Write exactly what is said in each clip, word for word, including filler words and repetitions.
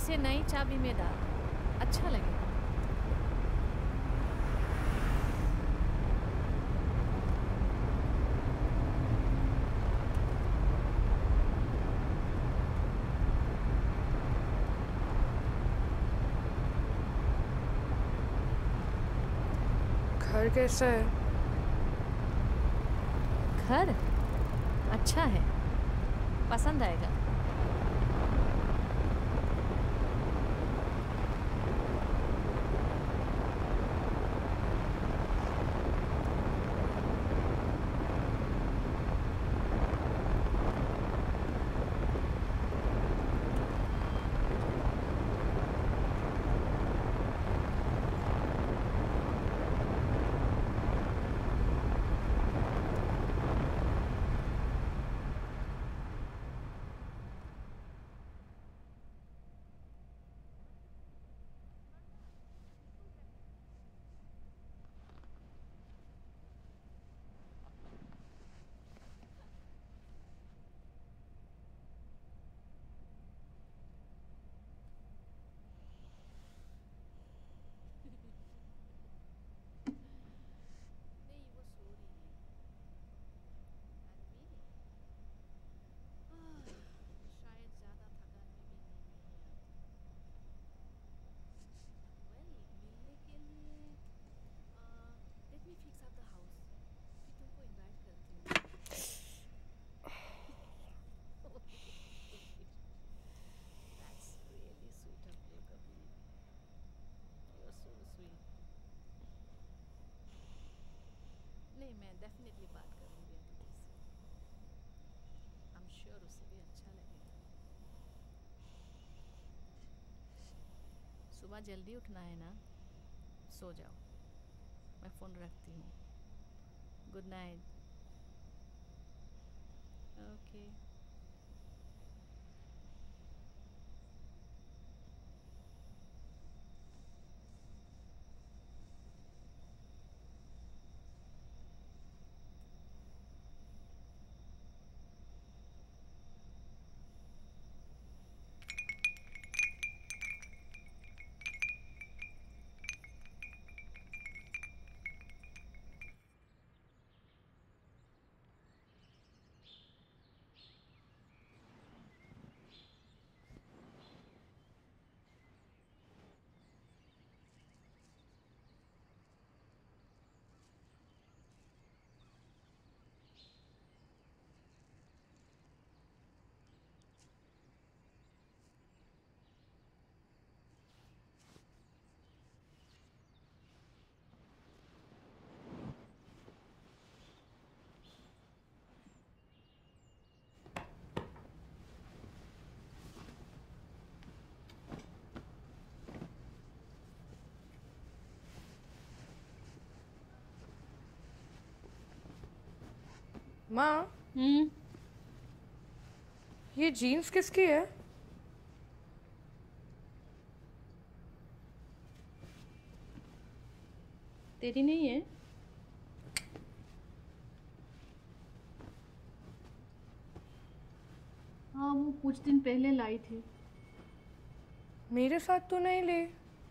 इसे नई चाबी में डाल, अच्छा लगेगा। घर कैसा है? घर अच्छा है, पसंद आएगा। नहीं, मैं डेफिनेटली बात करूंगी अदिति से। आई एम श्योर उसे भी अच्छा लगेगा। सुबह जल्दी उठना है ना, सो जाओ। मैं फ़ोन रखती हूँ। Good night. ओके। माँ, हम्म ये जीन्स किसकी है? तेरी नहीं है? हाँ, वो कुछ दिन पहले लाई थी। मेरे साथ तो नहीं ली।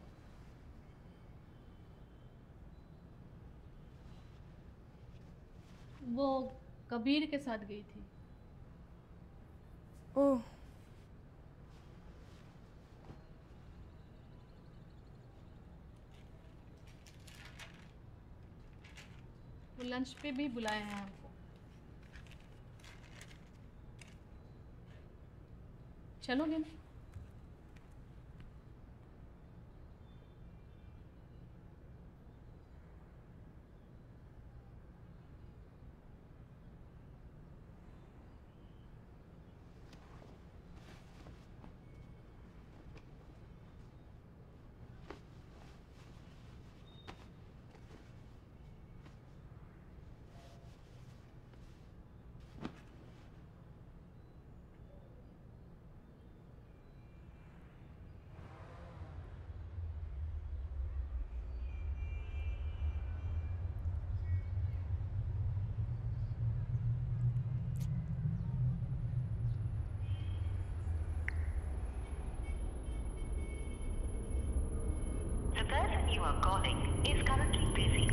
वो कबीर के साथ गई थी। ओह, वो लंच पे भी बुलाया है हमको। चलोगे ना? are calling is currently busy.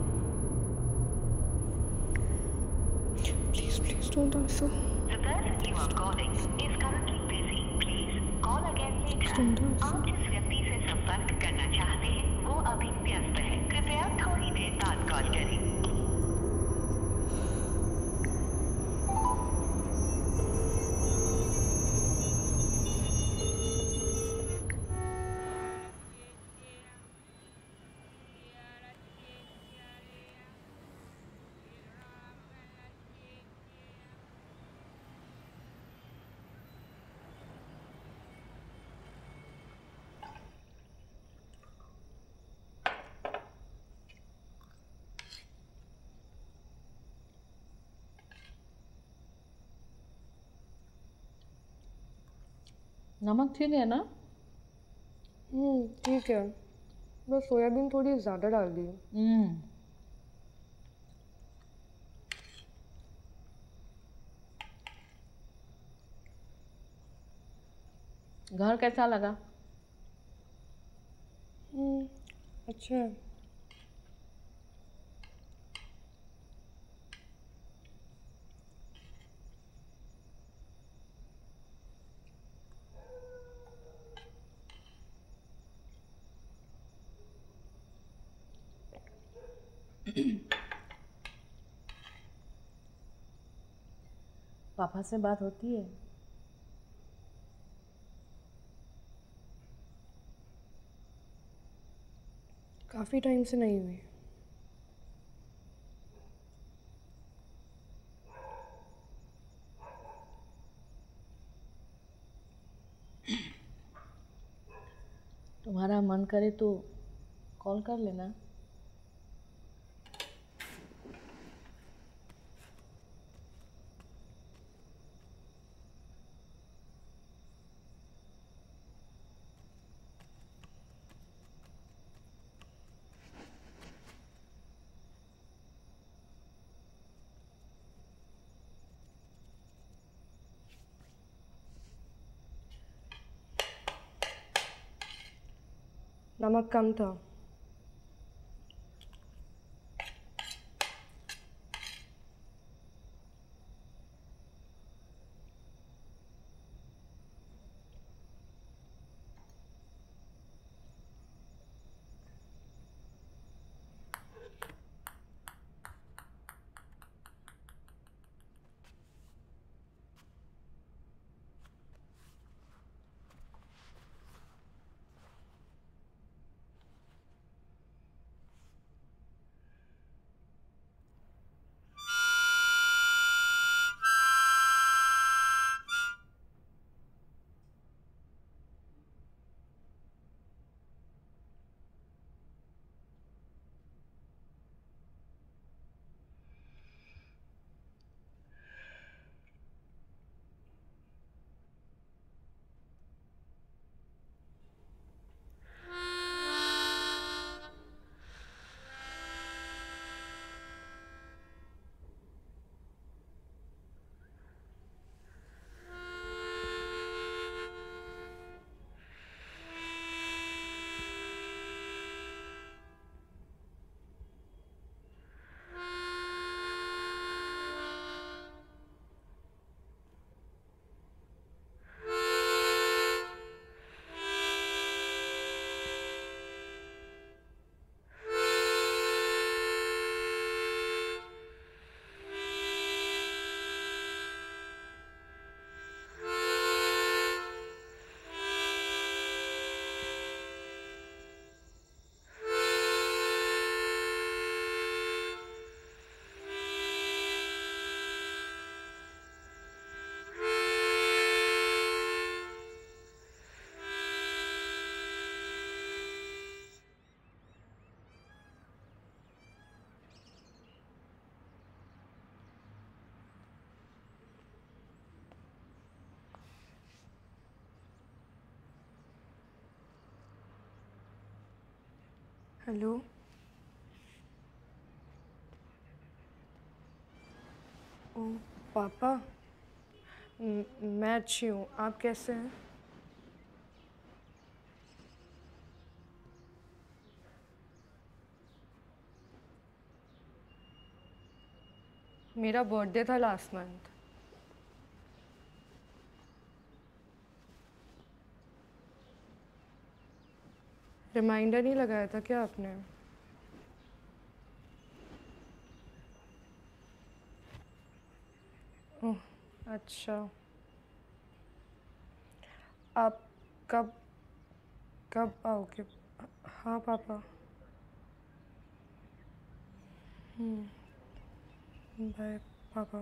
Please, please don't answer. The person you are calling is currently busy. Please call again later. Don't answer. आप जिस व्यक्ति से संपर्क करना चाहते हैं वो अभी व्यस्त है। कृपया थोड़ी देर बाद कॉल करें। नमक ठीक है ना? हम्म ठीक है, बस सोयाबीन थोड़ी ज़्यादा डाल दी। हम्म घर कैसा लगा? हम्म अच्छा है। पापा से बात होती है? काफ़ी टाइम से नहीं हुई। तुम्हारा मन करे तो कॉल कर लेना। नमक कम था। हेलो, ओ पापा, म- मैं अच्छी हूँ, आप कैसे हैं? मेरा बर्थडे था लास्ट मंथ। रिमाइंडर नहीं लगाया था क्या आपने? ओह, अच्छा। आप कब कब आओगे? हाँ पापा। बाय पापा।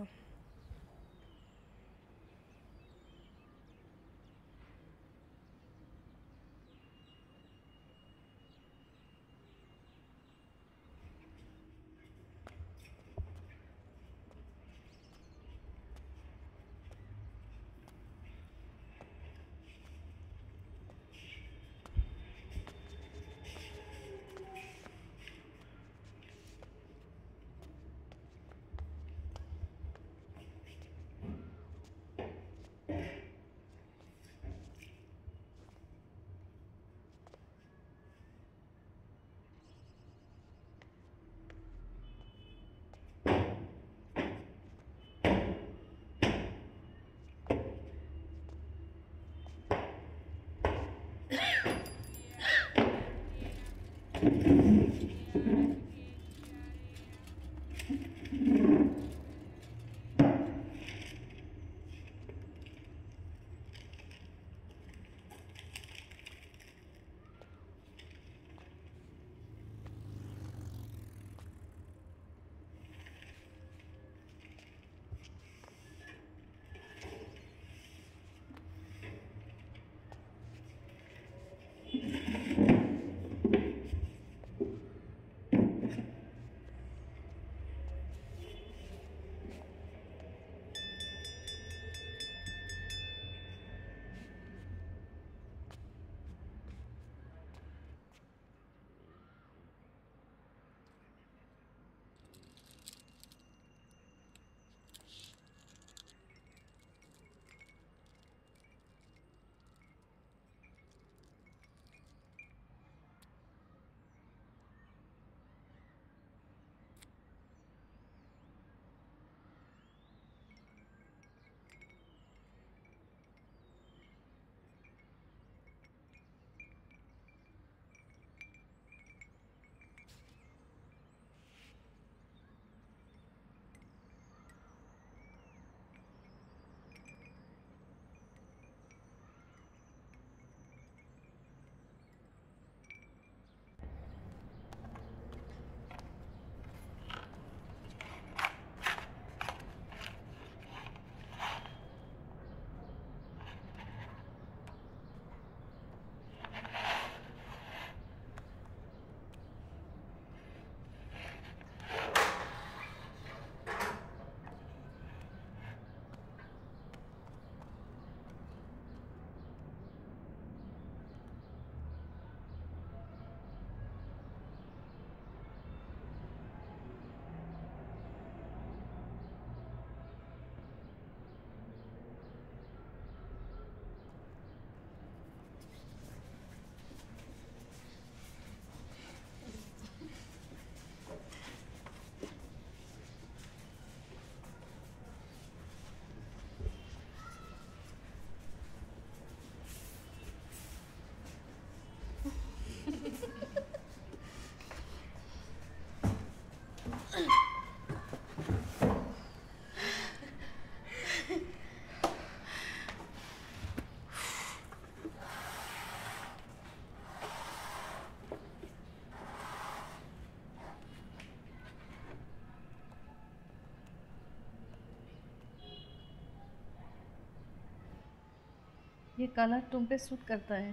ये कलर तुम पे सूट करता है।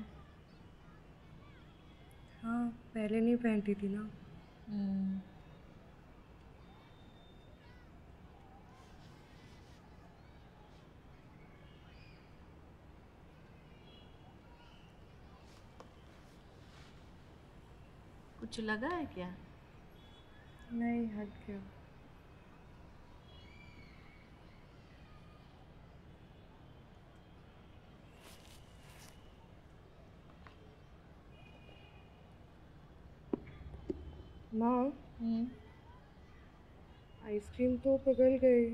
हाँ, पहले नहीं पहनती थी ना। हम्म। कुछ लगा है क्या? नहीं, हट गया। माँ, हम्म। आई आइसक्रीम तो पिघल गई।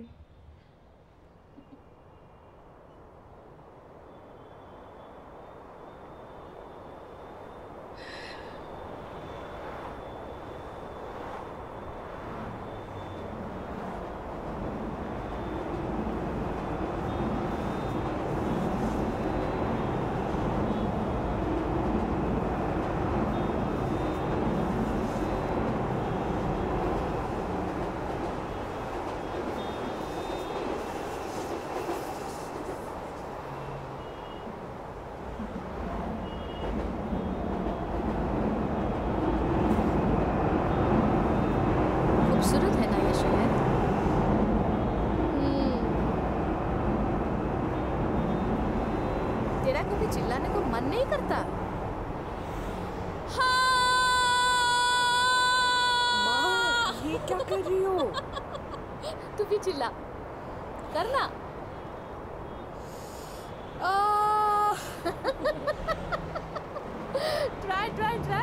खूबसूरत है ना ये शहर। तेरा कभी चिल्लाने को मन नहीं करता? माँ, ये क्या कर रही हो? तू भी चिल्ला करना। Try try try.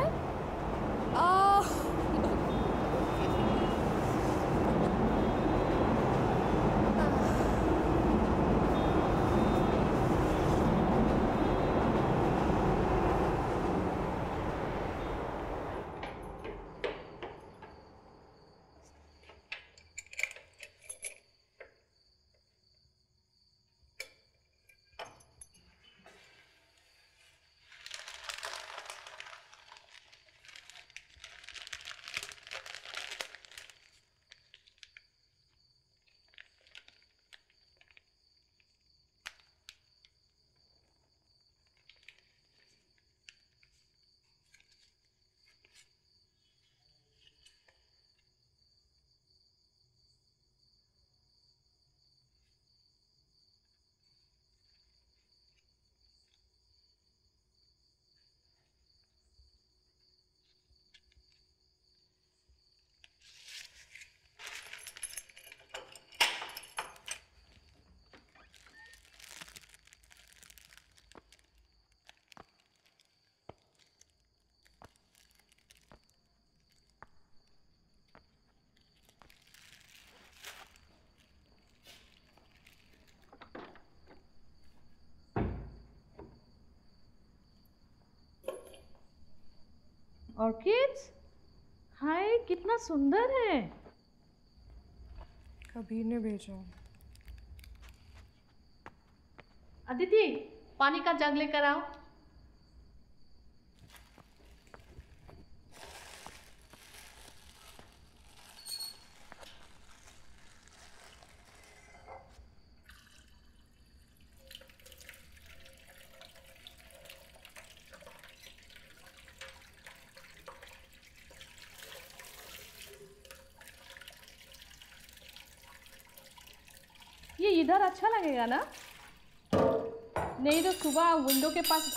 ऑर्किड्स, हाय कितना सुंदर है। कबीर ने भेजा। अदिति, पानी का जग लेकर आओ। ये इधर अच्छा लगेगा ना? नहीं तो सुबह विंडो के पास।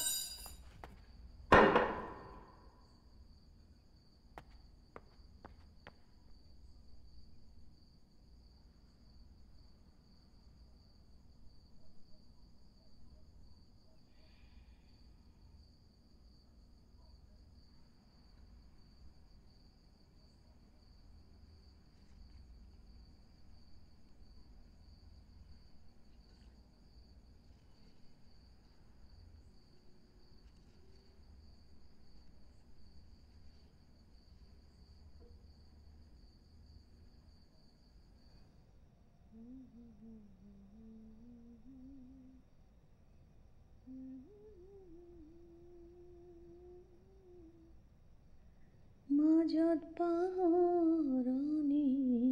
माझ्यात पारानी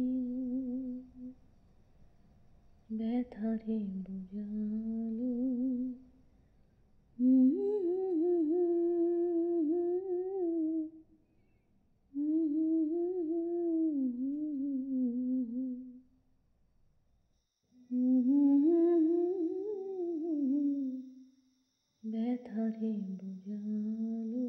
ব্যথারে বুঝালো ব্যথারে বুঝালো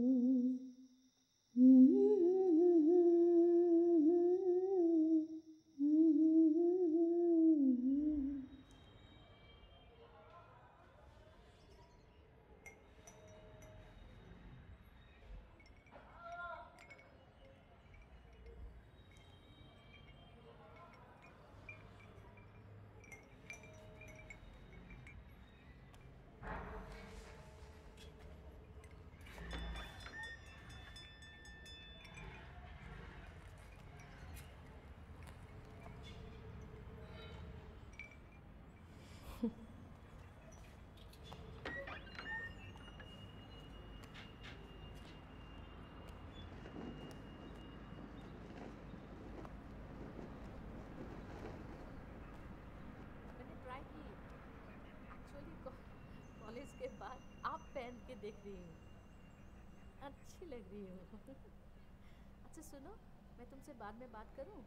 उसके बाद आप पहन के देख रही हूँ, अच्छी लग रही हूँ। अच्छा सुनो, मैं तुमसे बाद में बात करूँ?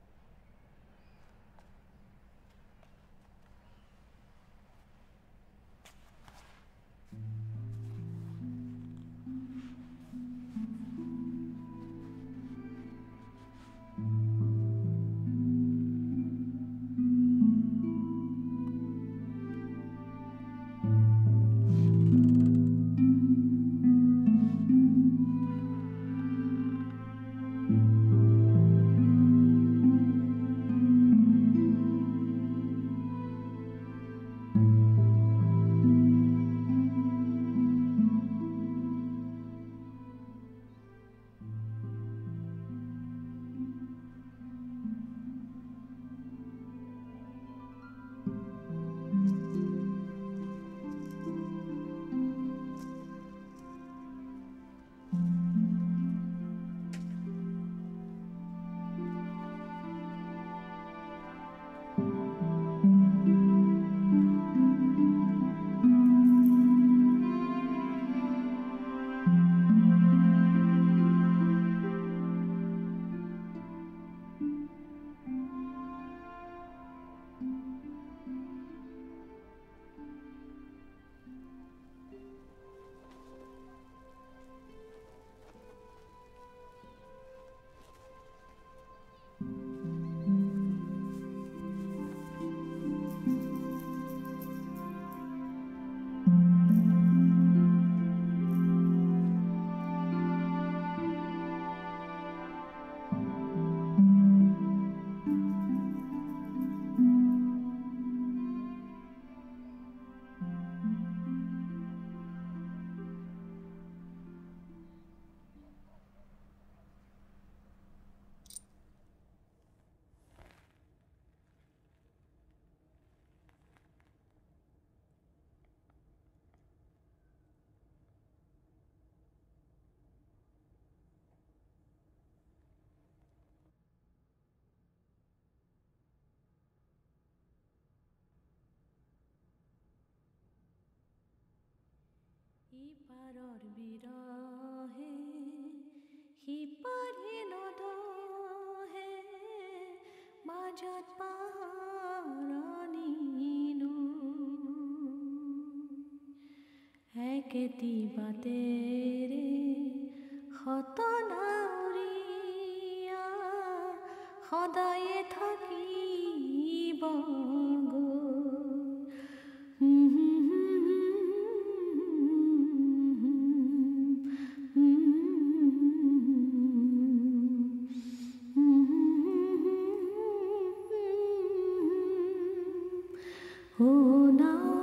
ইপাৰৰ বিৰহে সিপাৰে নদহে মাজত পাৰণিনো একেটি বাটেৰে সতনাউৰিয়া সদায়ে থাকিব Oh, now